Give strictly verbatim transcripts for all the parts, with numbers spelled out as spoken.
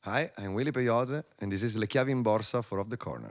Hi, I'm Willie Peyote, and this is Le Chiavi in Borsa for Off the Corner.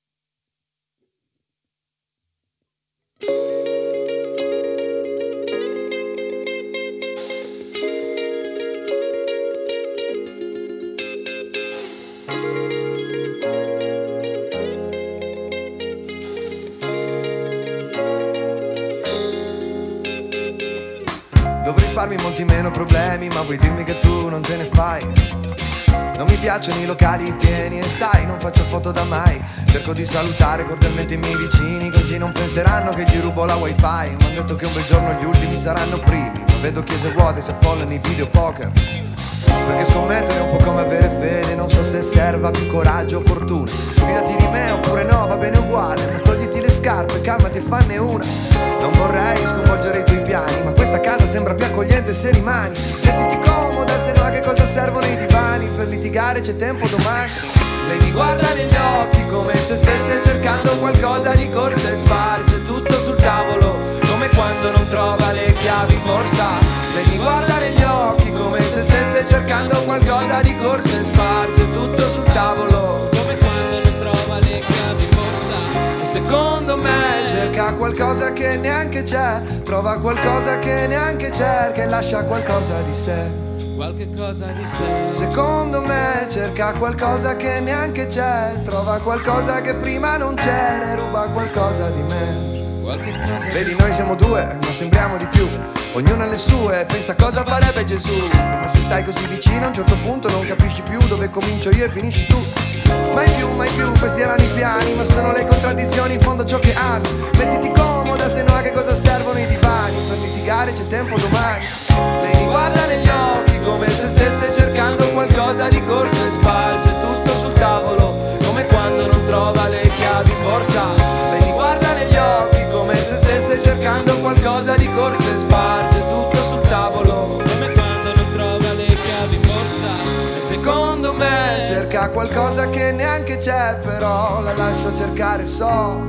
Dovrei farmi molti meno problemi, ma vuoi dirmi che tu non te ne fai? Non mi piacciono i locali pieni e sai, non faccio foto da mai. Cerco di salutare cordialmente i miei vicini, così non penseranno che gli rubo la wifi. Mi hanno detto che un bel giorno gli ultimi saranno primi, ma vedo chiese vuote se affollano i video poker. Perché scommettere è un po' come avere fede, non so se serva più coraggio o fortuna. Fidati di me oppure no, va bene uguale, ma togliti le scarpe, calmati e fanne una. Non vorrei sconvolgere i tuoi piani, ma questa casa sembra più accogliente se rimani. Mettiti comoda, se no a che cosa servono i divani? Per litigare c'è tempo domani. Lei mi guarda negli occhi come se stesse cercando qualcosa di corsa e sparge tutto sul tavolo, come quando non trova le chiavi in borsa. Lei mi guarda negli occhi come se stesse cercando qualcosa di corsa e sparge tutto sul tavolo, come quando non trova le chiavi in borsa. e secondo me cerca qualcosa che neanche c'è, trova qualcosa che neanche cerca e lascia qualcosa di sé. Qualche cosa di sé. Secondo me cerca qualcosa che neanche c'è, trova qualcosa che prima non c'era e ruba qualcosa di me. Qualche cosa. Vedi, noi siamo due, ma sembriamo di più. Ognuno ha le sue, pensa cosa farebbe Gesù. Ma se stai così vicino a un certo punto non capisci più dove comincio io e finisci tu. Mai più, mai più, questi erano i piani, ma sono le contraddizioni in fondo ciò che ami. Mettiti comoda, se no a che cosa servono i divani? Per litigare c'è tempo domani. Lei mi guarda negli occhi come se stesse cercando qualcosa di corsa e sparge tutto sul tavolo, come quando non trova le chiavi in borsa. Lei mi guarda negli occhi come se stesse cercando qualcosa di corsa e sparge tutto sul tavolo, Come quando non trova le chiavi in borsa. e secondo me cerca qualcosa che neanche c'è, però la lascio cercare, so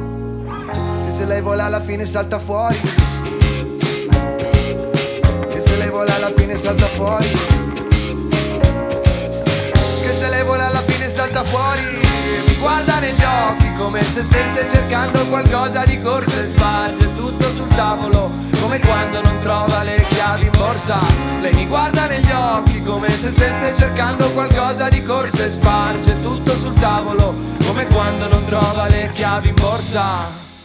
che se lei vuole alla fine salta fuori, che se lei vuole alla fine salta fuori, che se lei vuole alla fine salta fuori. Mi guarda negli occhi come se stesse cercando qualcosa di corsa e sparge tutto sul tavolo, come quando non trova le chiavi in borsa. Lei mi guarda negli occhi come se stesse cercando qualcosa di corsa e sparge tutto sul tavolo, come quando non trova le chiavi in borsa.